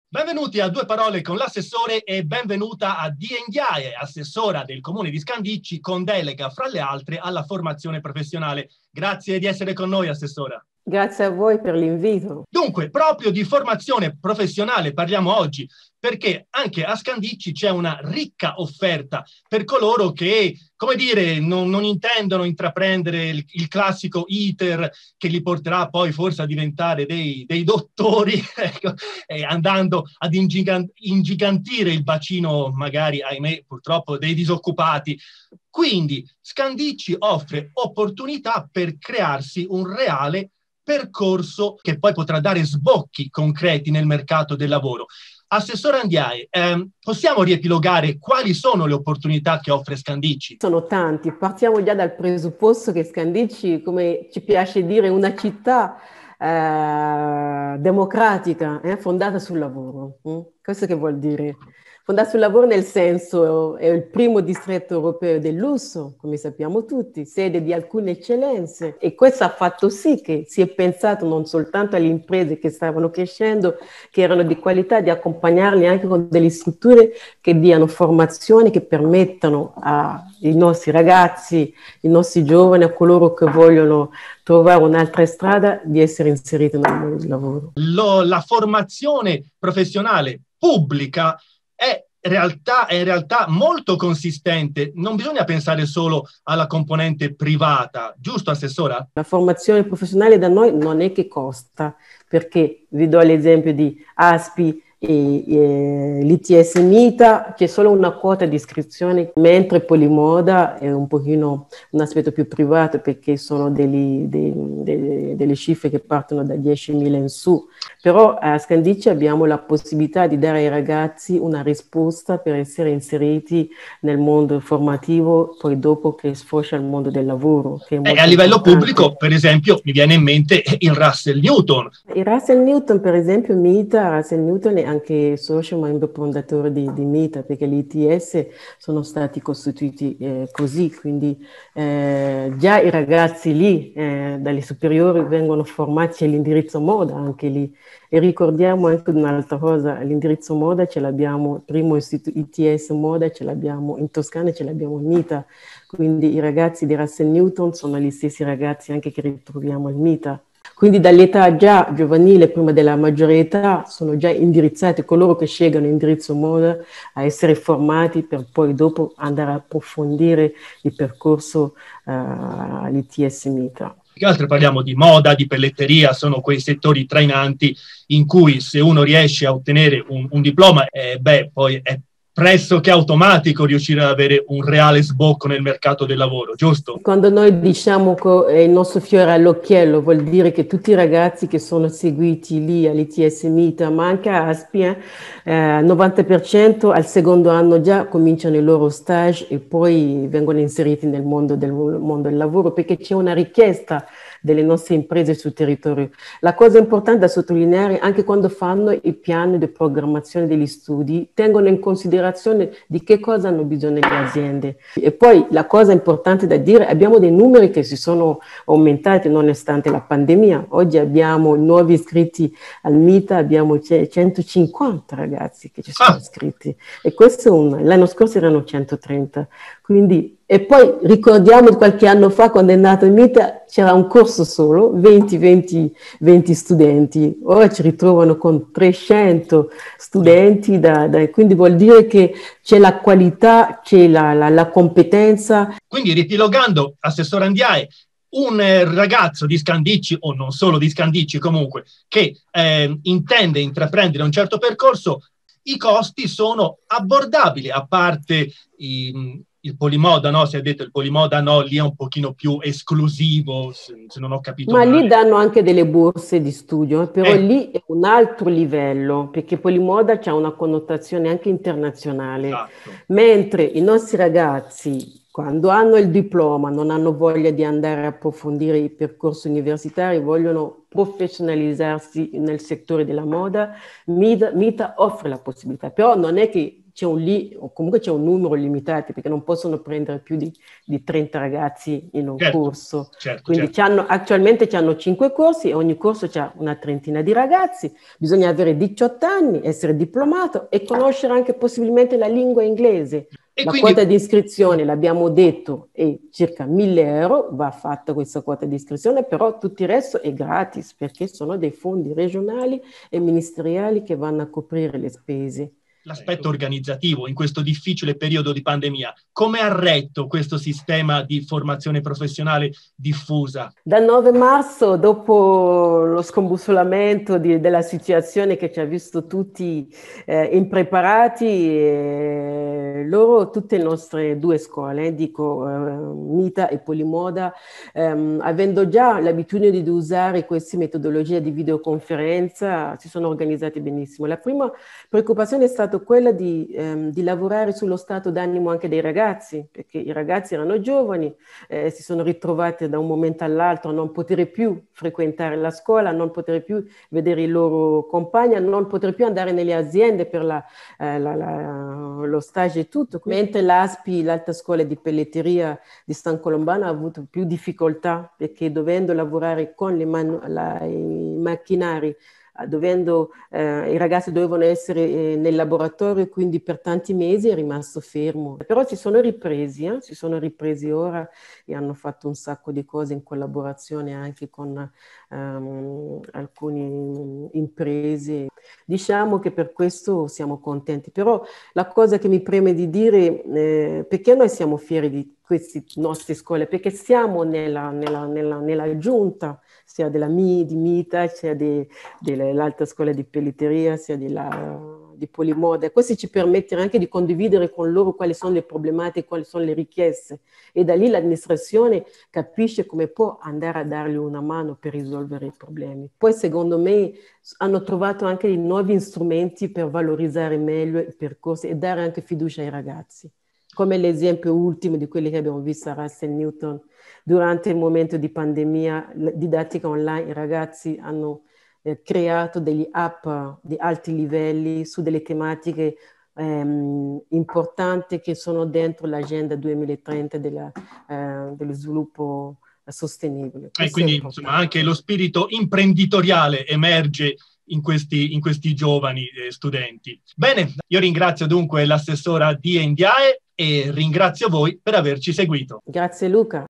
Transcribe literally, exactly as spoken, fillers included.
Benvenuti a Due Parole con l'assessore e benvenuta a Dia Ndiaye, assessora del Comune di Scandicci con delega, fra le altre, alla formazione professionale. Grazie di essere con noi, assessora. Grazie a voi per l'invito. Dunque, proprio di formazione professionale parliamo oggi, perché anche a Scandicci c'è una ricca offerta per coloro che, come dire, non, non intendono intraprendere il, il classico iter che li porterà poi forse a diventare dei, dei dottori, ecco, eh, andando ad ingigan- ingigantire il bacino, magari, ahimè, purtroppo, dei disoccupati. Quindi Scandicci offre opportunità per crearsi un reale percorso che poi potrà dare sbocchi concreti nel mercato del lavoro. Assessore Ndiaye, ehm, possiamo riepilogare quali sono le opportunità che offre Scandicci? Sono tanti. Partiamo già dal presupposto che Scandicci, come ci piace dire, è una città eh, democratica, eh, fondata sul lavoro. Mm? Questo che vuol dire? Fondata sul lavoro nel senso è il primo distretto europeo del lusso, come sappiamo tutti, sede di alcune eccellenze, e questo ha fatto sì che si è pensato non soltanto alle imprese che stavano crescendo, che erano di qualità, di accompagnarli anche con delle strutture che diano formazione, che permettano ai nostri ragazzi, ai nostri giovani, a coloro che vogliono trovare un'altra strada, di essere inseriti nel mondo del lavoro. Lo, la formazione professionale pubblica è realtà, è in realtà molto consistente, non bisogna pensare solo alla componente privata, giusto assessora? La formazione professionale da noi non è che costa, perché vi do l'esempio di ASPI e, e l'I T S MITA, c'è solo una quota di iscrizione, mentre Polimoda è un pochino un aspetto più privato, perché sono degli, dei, dei, delle cifre che partono da diecimila in su. Però a Scandicci abbiamo la possibilità di dare ai ragazzi una risposta per essere inseriti nel mondo formativo, poi dopo che sfocia il mondo del lavoro. Che è molto e a livello importante. pubblico, per esempio, mi viene in mente il Russell Newton. Il Russell Newton, per esempio, MITA, Russell Newton è anche socio membro fondatore di, di MITA, perché gli I T S sono stati costituiti eh, così, quindi eh, già i ragazzi lì, eh, dalle superiori, vengono formati all'indirizzo moda anche lì. E ricordiamo anche un'altra cosa, l'indirizzo moda ce l'abbiamo, il primo istituto I T S moda ce l'abbiamo in Toscana e ce l'abbiamo in MITA, quindi i ragazzi di Russell Newton sono gli stessi ragazzi anche che ritroviamo al MITA. Quindi dall'età già giovanile, prima della maggiore età, sono già indirizzati coloro che scelgono l'indirizzo moda a essere formati per poi dopo andare a approfondire il percorso uh, all'I T S MITA. Che altro parliamo di moda, di pelletteria, sono quei settori trainanti in cui se uno riesce a ottenere un, un diploma, eh, beh, poi è pressoché automatico riuscire ad avere un reale sbocco nel mercato del lavoro, giusto? Quando noi diciamo che il nostro fiore all'occhiello, vuol dire che tutti i ragazzi che sono seguiti lì all'I T S MITA, ma anche a ASPI, eh, novanta per cento al secondo anno già cominciano il loro stage e poi vengono inseriti nel mondo del, mondo del lavoro, perché c'è una richiesta delle nostre imprese sul territorio. La cosa importante da sottolineare, anche quando fanno i piani di programmazione degli studi, tengono in considerazione di che cosa hanno bisogno le aziende. E poi la cosa importante da dire, abbiamo dei numeri che si sono aumentati nonostante la pandemia. Oggi abbiamo nuovi iscritti al MITA, abbiamo centocinquanta ragazzi che ci sono iscritti. E questo è un, l'anno scorso erano centotrenta. Quindi, e poi ricordiamo qualche anno fa, quando è nato il MITA, c'era un corso solo, venti, venti, venti studenti. Ora ci ritrovano con trecento studenti, da, da, quindi vuol dire che c'è la qualità, c'è la, la, la competenza. Quindi, riepilogando, assessore Ndiaye, un eh, ragazzo di Scandicci, o non solo di Scandicci comunque, che eh, intende intraprendere un certo percorso, i costi sono abbordabili, a parte i... il Polimoda, no? Si è detto il Polimoda, no, lì è un pochino più esclusivo, se, se non ho capito Ma male. lì danno anche delle borse di studio, però Eh. lì è un altro livello, perché Polimoda ha una connotazione anche internazionale, Esatto. Mentre i nostri ragazzi, quando hanno il diploma, non hanno voglia di andare a approfondire i percorsi universitari, vogliono professionalizzarsi nel settore della moda, MITA offre la possibilità, però non è che c'è un lì, o comunque c'è un numero limitato, perché non possono prendere più di, di trenta ragazzi in un Certo, corso. certo, Quindi certo. c'hanno, attualmente hanno cinque corsi e ogni corso c'ha una trentina di ragazzi. Bisogna avere diciotto anni, essere diplomato e conoscere anche possibilmente la lingua inglese. E La quindi quota di iscrizione, l'abbiamo detto, è circa mille euro, va fatta questa quota di iscrizione, però tutto il resto è gratis perché sono dei fondi regionali e ministeriali che vanno a coprire le spese. l'aspetto organizzativo in questo difficile periodo di pandemia, come ha retto questo sistema di formazione professionale diffusa? Dal nove marzo, dopo lo scombussolamento di, della situazione che ci ha visto tutti eh, impreparati, eh, loro, tutte le nostre due scuole, eh, dico eh, Mita e Polimoda, ehm, avendo già l'abitudine di usare queste metodologie di videoconferenza, si sono organizzati benissimo. La prima preoccupazione è stata quella di, ehm, di lavorare sullo stato d'animo anche dei ragazzi, perché i ragazzi erano giovani, eh, si sono ritrovati da un momento all'altro a non poter più frequentare la scuola, a non poter più vedere i loro compagni, a non poter più andare nelle aziende per la, eh, la, la, lo stage e tutto. Mentre l'A S P I, l'Alta Scuola di Pelletteria di San Colombano, ha avuto più difficoltà perché dovendo lavorare con le man- la, i macchinari, dovendo, eh, i ragazzi dovevano essere eh, nel laboratorio, quindi per tanti mesi è rimasto fermo. Però si sono ripresi, eh? si sono ripresi ora e hanno fatto un sacco di cose in collaborazione anche con um, alcune imprese. Diciamo che per questo siamo contenti, però la cosa che mi preme di dire, eh, perché noi siamo fieri di queste nostre scuole, perché siamo nella, nella, nella, nella giunta, sia della Mi, di Mita, sia di, dell'Alta Scuola di Pelletteria, sia della, di Polimoda. Questo ci permette anche di condividere con loro quali sono le problematiche, quali sono le richieste, e da lì l'amministrazione capisce come può andare a dargli una mano per risolvere i problemi. Poi secondo me hanno trovato anche dei nuovi strumenti per valorizzare meglio i percorsi e dare anche fiducia ai ragazzi, come l'esempio ultimo di quelli che abbiamo visto a Russell Newton. Durante il momento di pandemia, didattica online, i ragazzi hanno eh, creato degli app di alti livelli su delle tematiche ehm, importanti che sono dentro l'agenda duemilatrenta della, eh, dello sviluppo sostenibile. E Questo è quindi, insomma, anche importante. lo spirito imprenditoriale emerge in questi, in questi giovani eh, studenti. Bene, io ringrazio dunque l'assessora Die Ndiaye e ringrazio voi per averci seguito. Grazie Luca.